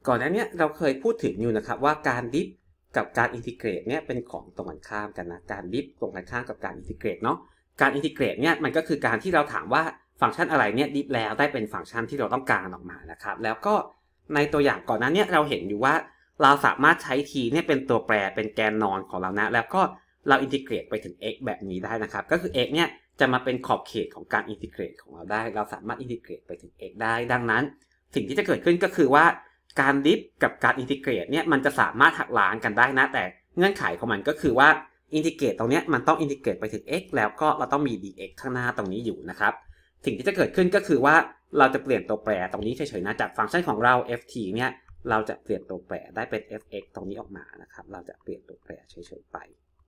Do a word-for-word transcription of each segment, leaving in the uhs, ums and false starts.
ก่อนหน้านี้เราเคยพูดถึงอยู่นะครับว่าการดิฟกับการอินทิเกรตเนี่ยเป็นของตรงกันข้ามกันนะการดิฟตรงกันข้ามกับการอินทิเกรตเนาะการอินทิเกรตเนี่ยมันก็คือการที่เราถามว่าฟังก์ชันอะไรเนี่ยดิฟแล้วได้เป็นฟังก์ชันที่เราต้องการออกมานะครับแล้วก็ในตัวอย่างก่อนหน้านี้เราเห็นอยู่ว่าเราสามารถใช้ t เนี่ยเป็นตัวแปรเป็นแกนนอนของเรานะแล้วก็เราอินทิเกรตไปถึง x แบบนี้ได้นะครับก็คือ x เนี่ยจะมาเป็นขอบเขตของการอินทิเกรตของเราได้เราสามารถอินทิเกรตไปถึง x ได้ดังนั้นสิ่งที่จะเกิดขึ้นก็คือว่าการดิฟกับการอินทิเกรตเนี่ยมันจะสามารถหักล้างกันได้นะแต่เงื่อนไขของมันก็คือว่าอินทิเกรตตรงนี้มันต้องอินทิเกรตไปถึง x แล้วก็เราต้องมี dx ข้างหน้าตรงนี้อยู่นะครับสิ่งที่จะเกิดขึ้นก็คือว่าเราจะเปลี่ยนตัวแปรตรงนี้เฉยๆนะจากฟังก์ชันของเรา ft เนี่ยเราจะเปลี่ยนตัวแปรได้เป็น fx ตรงนี้ออกมานะครับเราจะเปลี่ยนตัวแปรเฉยๆไป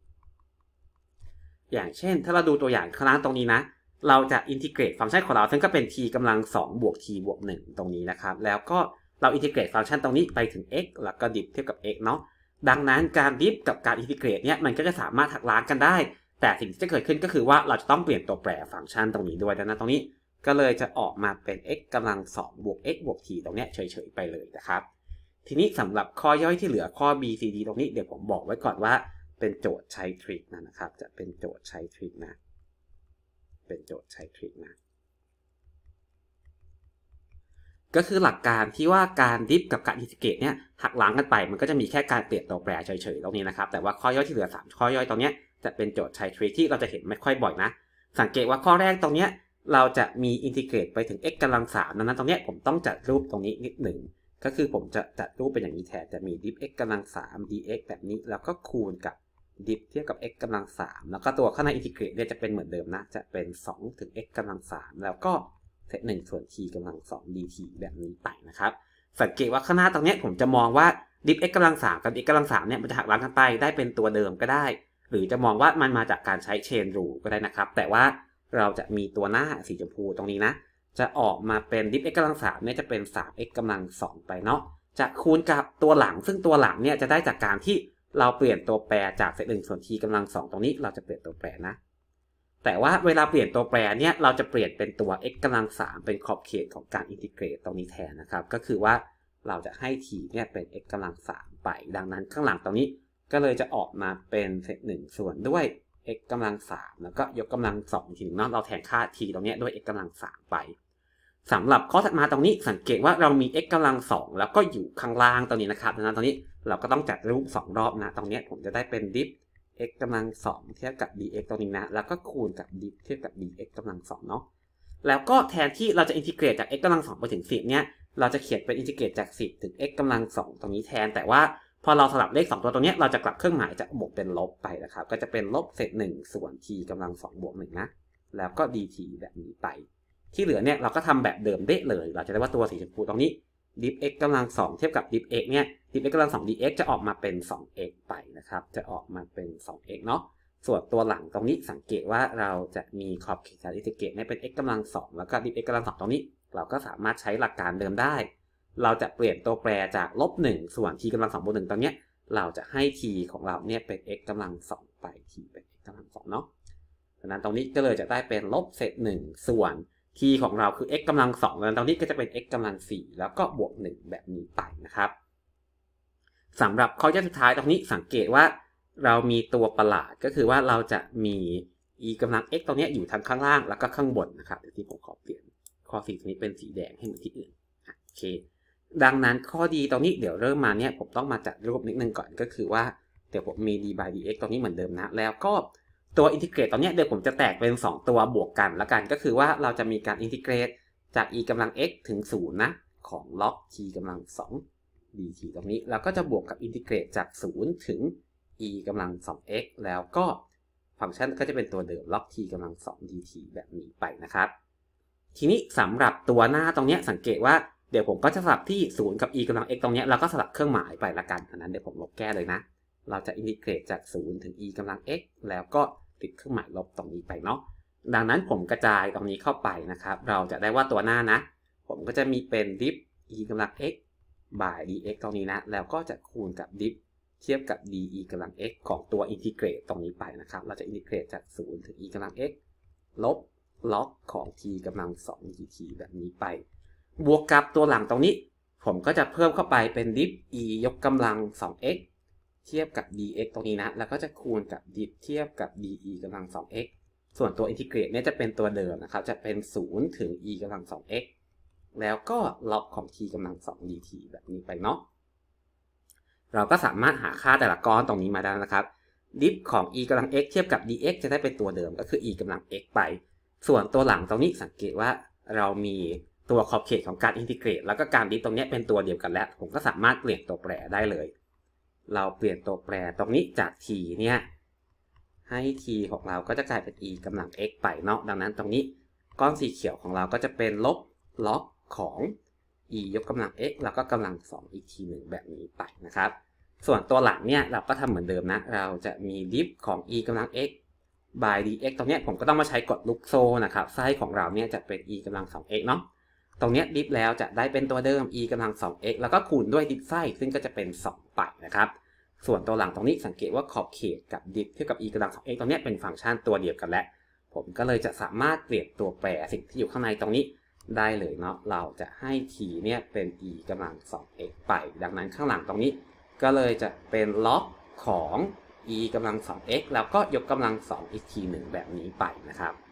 อย่างเช่นถ้าเราดูตัวอย่างข้างล่างตรงนี้นะเราจะอินทิเกรตฟังก์ชันของเราซึ่งก็เป็น t กำลังสองบวก t บวกหนึ่งตรงนี้นะครับแล้วก็เราอินทิเกรตฟังก์ชันตรงนี้ไปถึง x แล้วก็ดิฟเทียบกับ x เนาะดังนั้นการดิฟกับการอินทิเกรตเนี่ยมันก็จะสามารถหักล้างกันได้แต่สิ่งที่จะเกิดขึ้นก็คือว่าเราจะต้องเปลี่ยนตัวแปรฟังก์ชันตรงนี้ด้วยดังนั้นตรงนี้ก็เลยจะออกมาเป็น x กำลังสองบวก x บวก t ตรงนี้เฉยๆไปเลยนะครับทีนี้สำหรับข้อย่อยที่เหลือข้อ b c d ตรงนี้เดี๋ยวผมบอกไว้ก่อนว่าเป็นโจทย์ใช้ทริคนะครับจะเป็นโจทย์ใช้ทริคนะเป็นโจทย์ใช้ทริคนะก็คือหลักการที่ว่าการดิฟกับการอินทิเกรตเนี่ยหักล้างกันไปมันก็จะมีแค่การเปลี่ยนตัวแปรเฉยๆตรงนี้นะครับแต่ว่าข้อย่อยที่เหลือสามข้อย่อยตรงนี้จะเป็นโจทย์ใช้ทริคที่เราจะเห็นไม่ค่อยบ่อยนะสังเกตว่าข้อแรกตรงนี้เราจะมีอินทิเกรตไปถึง x กำลังสามดังนั้นตรงนี้ผมต้องจัดรูปตรงนี้นิดหนึ่งก็คือผมจะจัดรูปเป็นอย่างนี้แทนจะมีดิฟ x กำลังสาม dx แบบนี้แล้วก็คูณกับดิฟเทียบกับ x กำลังสามแล้วก็ตัวข้างในอินทิเกรตเนี่ยจะเป็นเหมือนเดิมนะจะเป็นสองถึง x กำลังสามแล้วก็เศษหนึ่งส่วน t กำลังสอง dt แบบนี้ไปนะครับสังเกตว่าข้างหน้าตรงนี้ผมจะมองว่าดิฟ x กำลังสามกับ x กำลังสามเนี่ยมันจะหักล้างกันไปได้เป็นตัวเดิมก็ได้หรือจะมองว่ามันมาจากการใช้ chain rule ก็ได้นะครับแต่ว่าเราจะมีตัวหน้าสีชมพูตรงนี้นะจะออกมาเป็นดิฟ x กำลังสามเนี่ยจะเป็น สาม x กำลังสองไปเนาะจะคูณกับตัวหลังซึ่งตัวหลังเนี่ยจะได้จากการที่เราเปลี่ยนตัวแปรจากเศษหนึ่งส่วน t กำลังสองตรงนี้เราจะเปลี่ยนตัวแปรนะแต่ว่าเวลาเปลี่ยนตัวแปรเนี่ยเราจะเปลี่ยนเป็นตัว x กำลังสามเป็นขอบเขตของการอินทิเกรตตรงนี้แทนนะครับก็คือว่าเราจะให้ t เนี่ยเป็น x กำลังสามไปดังนั้นข้างหลังตรงนี้ก็เลยจะออกมาเป็นเศษหนึ่งส่วนด้วย x กำลังสามแล้วก็ยกกำลังสองทีนึงเนาะเราแทนค่า t ตรงนี้ด้วย x กำลังสามไปสำหรับข้อถัดมาตรงนี้สังเกตว่าเรามี x กำลังสองแล้วก็อยู่ข้างล่างตรงนี้นะครับดังนั้นตรงนี้เราก็ต้องจัดรูปสองรอบนะตรงนี้ผมจะได้เป็นดิฟ x กำลังสองเทียบกับ dx ตรงนี้นะแล้วก็คูณกับ diff เทียบกับ dx กำลังสองเนาะแล้วก็แทนที่เราจะอินทิเกรตจาก x กำลังสองไปถึงสิบเนี่ยเราจะเขียนเป็นอินทิเกรตจากสิบถึง x กำลังสองตรงนี้แทนแต่ว่าพอเราสลับเลขสองตัวตรงนี้เราจะกลับเครื่องหมายจากบวกเป็นลบไปนะครับก็จะเป็นลบเศษหนึ่งส่วน t กำลังสองบวกหนึ่งนะแล้วก็ dt แบบนี้ไปที่เหลือเนี่ยเราก็ทำแบบเดิมเด๊ะเลยเราจะได้ว่าตัวสีชมพูตรงนี้ diff x กำลังสองเทียบกับ diff x เนี่ย diff x กำลังสอง dx จะออกมาเป็น สอง x ไปนะครับจะออกมาเป็น สอง x เนาะส่วนตัวหลังตรงนี้สังเกตว่าเราจะมีขอบเขตการอินทิเกรตให้เป็น x กำลังสองแล้วก็ diff x กำลังสองตรงนี้เราก็สามารถใช้หลักการเดิมได้เราจะเปลี่ยนตัวแปรจากลบหนึ่งส่วน t กำลังสองบวกหนึ่งตรงนี้เราจะให้ t ของเราเนี่ยเป็น x กำลังสองไป t เป็น x กำลังสองเนาะดังนั้นตรงนี้ก็เลยจะได้เป็นลบเศษหนึ่งส่วน t ของเราคือ x กำลังสองดังนั้นตรงนี้ก็จะเป็น x กำลังสี่แล้วก็บวกหนึ่งแบบนี้ไปนะครับสำหรับข้อย่อยสุดท้ายตรงนี้สังเกตว่าเรามีตัวประหลาดก็คือว่าเราจะมี e กำลัง x ตรงนี้อยู่ทั้งข้างล่างแล้วก็ข้างบนนะครับเดี๋ยวที่ผมขอเปลี่ยนข้อสี่ตรงนี้เป็นสีแดงให้เหมือนที่อื่นโอเคดังนั้นข้อดีตรงนี้เดี๋ยวเริ่มมาเนี่ยผมต้องมาจัดรูปนิดนึงก่อนก็คือว่าเดี๋ยวผมมี d by dx ตรงนี้เหมือนเดิมนะแล้วก็ตัวอินทิเกรตตรงนี้เดี๋ยวผมจะแตกเป็นสองตัวบวกกันแล้วกันก็คือว่าเราจะมีการอินทิเกรตจาก e กำลัง x ถึงศูนย์นะของ log t กำลังสอง dt ตรงนี้แล้วก็จะบวกกับอินทิเกรตจากศูนย์ถึง e กำลัง สอง x แล้วก็ฟังก์ชันก็จะเป็นตัวเดิม log t กำลังสอง dt แบบนี้ไปนะครับทีนี้สำหรับตัวหน้าตรงนี้สังเกตว่าเดี๋ยวผมก็จะสลับที่ศูนย์กับ e กำลัง x ตรงนี้แล้วก็สลับเครื่องหมายไปละกันอันนั้นเดี๋ยวผมลบแก้เลยนะเราจะอินทิเกรตจากศูนย์ถึง e กำลัง x แล้วก็ติดเครื่องหมายลบตรงนี้ไปเนาะดังนั้นผมกระจายตรงนี้เข้าไปนะครับเราจะได้ว่าตัวหน้านะผมก็จะมีเป็น diff e กำลัง x by dx ตรงนี้นะแล้วก็จะคูณกับ diff เทียบกับ d e กำลัง x ของตัวอินทิเกรตตรงนี้ไปนะครับเราจะอินทิเกรตจากศูนย์ถึง e กำลัง x ลบ log ของ t กำลังสอง dt แบบนี้ไปบวกกับตัวหลังตรงนี้ผมก็จะเพิ่มเข้าไปเป็นดิฟ e ยกกำลัง สอง x เทียบกับ dx ตรงนี้นะแล้วก็จะคูณกับดิฟเทียบกับ de กำลัง สอง x ส่วนตัวอินทิเกรตเนี่ยจะเป็นตัวเดิมนะครับจะเป็นศูนย์ถึง e กำลัง สอง x แล้วก็ล็อกของ t กำลัง สอง dt แบบนี้ไปเนาะเราก็สามารถหาค่าแต่ละก้อนตรงนี้มาได้นะครับดิฟของ e กำลัง x เทียบกับ dx จะได้เป็นตัวเดิมก็คือ e กำลัง x ไปส่วนตัวหลังตรงนี้สังเกตว่าเรามีตัวขอบเขตของการอินทิเกรตแล้วก็การดิฟตรงนี้เป็นตัวเดียวกันแล้วผมก็สามารถเปลี่ยนตัวแปรได้เลยเราเปลี่ยนตัวแปรตรงนี้จาก t เนี่ยให้ t ของเราก็จะกลายเป็น e กำลัง x ไปเนาะดังนั้นตรงนี้ก้อนสีเขียวของเราก็จะเป็นลบล็อกของ e ยกกำลัง x แล้วก็กำลังสองอีกทีหนึ่งแบบนี้ไปนะครับส่วนตัวหลังเนี่ยเราก็ทำเหมือนเดิมนะเราจะมีดิฟของ e กำลัง x by dx ตรงนี้ผมก็ต้องมาใช้กฎลูกโซ่นะครับไส้ของเราเนี่ยจะเป็น e กำลัง สอง x เนาะตรงนี้ดิฟแล้วจะได้เป็นตัวเดิม e กำลัง สอง x แล้วก็คูณด้วยดิฟไส้ซึ่งก็จะเป็นสองไปนะครับส่วนตัวหลังตรงนี้สังเกตว่าขอบเขตกับดิฟเท่ากับ e กำลัง สอง x ตรงนี้เป็นฟังก์ชันตัวเดียวกันแล้วผมก็เลยจะสามารถเปลี่ยนตัวแปรสิ่งที่อยู่ข้างในตรงนี้ได้เลยเนาะเราจะให้ t เนี่ยเป็น e กำลัง สอง x ไปดังนั้นข้างหลังตรงนี้ก็เลยจะเป็นล็อกของ e กำลัง สอง x แล้วก็ยกกำลัง สอง อีกทีหนึ่งแบบนี้ไปนะครับ